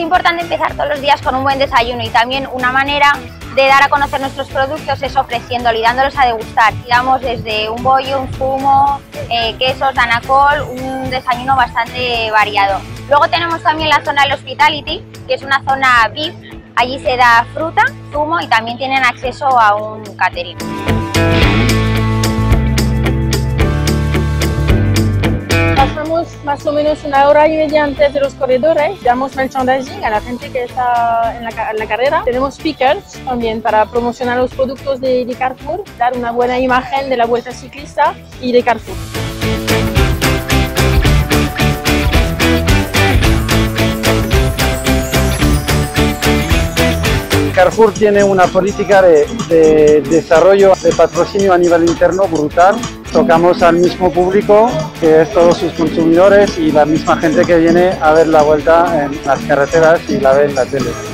importante empezar todos los días con un buen desayuno, y también una manera de dar a conocer nuestros productos es ofreciéndolo y dándolos a degustar. Damos desde un bollo, un zumo, quesos, anacol, un desayuno bastante variado. Luego tenemos también la zona del Hospitality, que es una zona VIP. Allí se da fruta, zumo y también tienen acceso a un catering. Pasamos más o menos 1 hora y media antes de los corredores, damos merchandising a la gente que está en la carrera. Tenemos speakers también para promocionar los productos de Carrefour, dar una buena imagen de la Vuelta Ciclista y de Carrefour. Carrefour tiene una política de desarrollo de patrocinio a nivel interno brutal. Tocamos al mismo público, que es todos sus consumidores y la misma gente que viene a ver la vuelta en las carreteras y la ve en la tele.